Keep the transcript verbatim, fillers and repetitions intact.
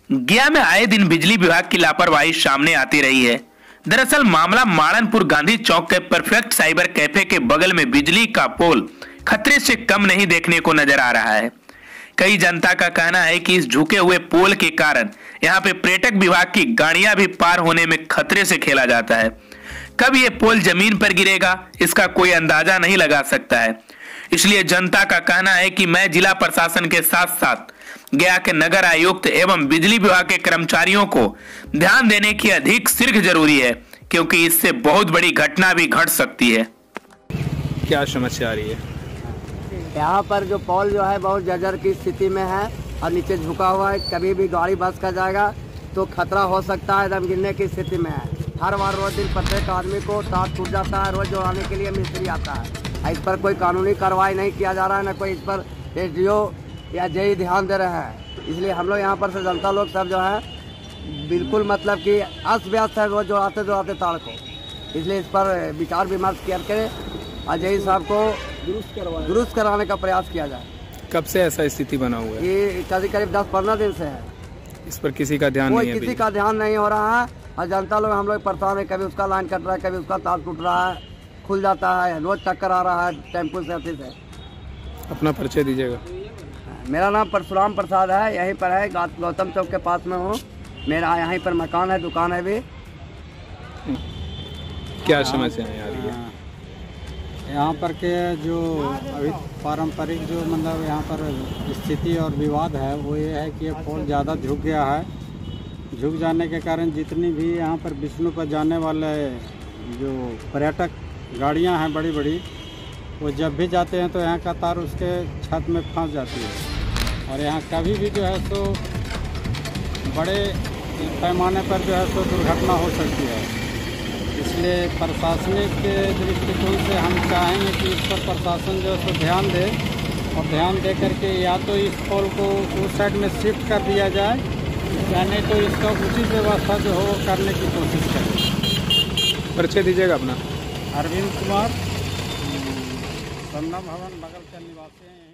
गया में आए दिन बिजली विभाग की लापरवाही सामने आती रही है। दरअसल मामला माड़नपुर गांधी चौक के परफेक्ट साइबर कैफे के बगल में बिजली का पोल खतरे से कम नहीं देखने को नजर आ रहा है। कई जनता का कहना है कि इस झुके हुए पोल के कारण यहाँ पे पर्यटक विभाग की गाड़ियां भी पार होने में खतरे से खेला जाता है। कब ये पोल जमीन पर गिरेगा इसका कोई अंदाजा नहीं लगा सकता है। इसलिए जनता का कहना है कि मैं जिला प्रशासन के साथ साथ गया के नगर आयुक्त एवं बिजली विभाग के कर्मचारियों को ध्यान देने की अधिक शीघ्र जरूरी है, क्योंकि इससे बहुत बड़ी घटना भी घट सकती है। क्या समस्या आ रही है? यहाँ पर जो पोल जो है बहुत जर्जर की स्थिति में है और नीचे झुका हुआ है। कभी भी गाड़ी बस का जाएगा तो खतरा हो सकता है, एकदम गिरने की स्थिति में है। हर बार रोज दिन प्रत्येक आदमी को तार टूट जाता है, रोज जोड़ाने के लिए मिस्त्री आता है। इस पर कोई कानूनी कार्रवाई नहीं किया जा रहा है, न कोई इस पर एस डी ओ या जे ई ध्यान दे रहे हैं। इसलिए हम लोग यहाँ पर से जनता लोग सब जो है बिल्कुल मतलब कि अस्त व्यस्त है रोज जोड़ाते जोड़ाते तार को। इसलिए इस पर विचार विमर्श किया कर और जे ई साहब को दुरुस्त करवा दुरुस्त कराने का प्रयास किया जाए। कब से ऐसा स्थिति बना हुआ है? ये करीब करीब दस पंद्रह दिन से है। इस पर किसी का ध्यान नहीं है, किसी का ध्यान नहीं हो रहा है और जनता लोग हम लोग परेशान है। कभी उसका लाइन कट रहा है, कभी उसका तार टूट रहा है, खुल जाता है, रोज टक्कर आ रहा है टेम्पो से अति से। अपना परिचय दीजिएगा। मेरा नाम परशुराम प्रसाद है, यहीं पर है, गौतम चौक के पास में हूँ। मेरा यहीं पर मकान है, दुकान है भी। क्या समस्या आ रही है यहाँ पर के? जो अभी पारंपरिक जो मतलब यहाँ पर स्थिति और विवाद है वो ये है कि ये पोल ज़्यादा झुक गया है। झुक जाने के कारण जितनी भी यहाँ पर विष्णु पर जाने वाले जो पर्यटक गाड़ियाँ हैं बड़ी बड़ी, वो जब भी जाते हैं तो यहाँ का तार उसके छत में फंस जाती है और यहाँ कभी भी जो है सो बड़े पैमाने पर जो है सो दुर्घटना हो सकती है। इसलिए प्रशासनिक के दृष्टिकोण से हम चाहेंगे कि इस पर प्रशासन जो है सो ध्यान दे और ध्यान दे करके या तो इस पोल को उस साइड में शिफ्ट कर दिया जाए या नहीं तो इसका उचित व्यवस्था जो हो करने की कोशिश करें। परिचय दीजिएगा अपना। अरविंद कुमार, संगम भवन बगल के निवासी हैं।